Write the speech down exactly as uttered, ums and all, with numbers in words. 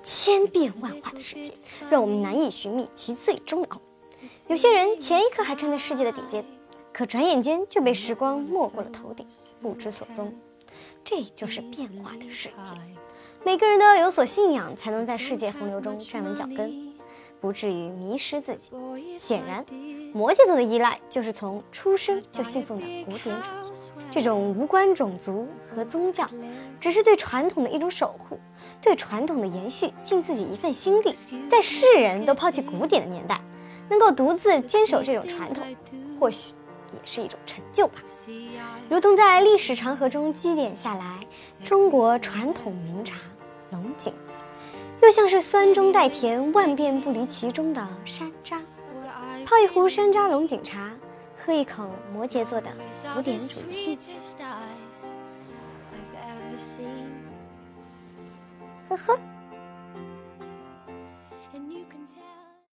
千变万化的世界，让我们难以寻觅其最终的奥秘。有些人前一刻还站在世界的顶尖，可转眼间就被时光没过了头顶，不知所踪。这就是变化的世界。每个人都要有所信仰，才能在世界洪流中站稳脚跟，不至于迷失自己。显然，摩羯座的依赖就是从出生就信奉的古典主义，这种无关种族和宗教，只是对传统的一种守护，对传统的延续尽自己一份心力。在世人都抛弃古典的年代，能够独自坚守这种传统，或许也是一种成就吧。如同在历史长河中积淀下来中国传统名茶龙井，又像是酸中带甜，万变不离其中的山楂。泡一壶山楂龙井茶，喝一口摩羯座的古典主义性，呵呵。